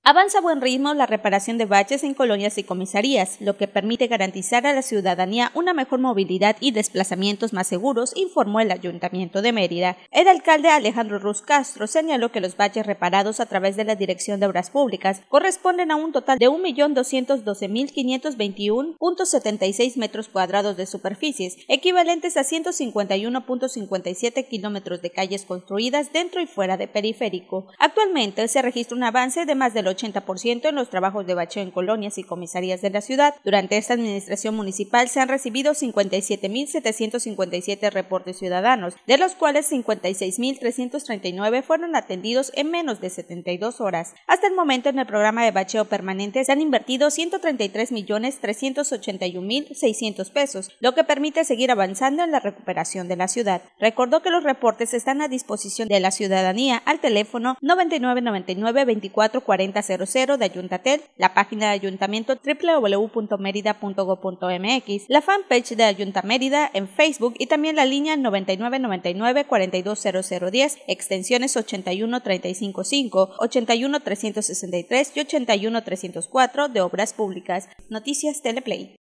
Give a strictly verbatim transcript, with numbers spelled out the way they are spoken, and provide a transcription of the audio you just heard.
Avanza a buen ritmo la reparación de baches en colonias y comisarías, lo que permite garantizar a la ciudadanía una mejor movilidad y desplazamientos más seguros, informó el Ayuntamiento de Mérida. El alcalde Alejandro Ruz Castro señaló que los baches reparados a través de la Dirección de Obras Públicas corresponden a un total de un millón doscientos doce mil quinientos veintiuno punto setenta y seis metros cuadrados de superficies, equivalentes a ciento cincuenta y uno punto cincuenta y siete kilómetros de calles construidas dentro y fuera de periférico. Actualmente se registra un avance de más del ochenta por ciento en los trabajos de bacheo en colonias y comisarías de la ciudad. Durante esta administración municipal se han recibido cincuenta y siete mil setecientos cincuenta y siete reportes ciudadanos, de los cuales cincuenta y seis mil trescientos treinta y nueve fueron atendidos en menos de setenta y dos horas. Hasta el momento, en el programa de bacheo permanente se han invertido ciento treinta y tres millones trescientos ochenta y un mil seiscientos pesos, lo que permite seguir avanzando en la recuperación de la ciudad. Recordó que los reportes están a disposición de la ciudadanía al teléfono noventa y nueve noventa y nueve veinticuatro cuarenta cero cero de Ayuntatel, la página de Ayuntamiento doble u doble u doble u punto mérida punto gob punto eme equis, la fanpage de Ayuntamérida en Facebook y también la línea noventa y nueve noventa y nueve cuarenta y dos cero cero diez, extensiones ochenta y uno treinta y cinco cinco, ochenta y uno trescientos sesenta y tres y ochenta y uno trescientos cuatro de Obras Públicas. Noticias Teleplay.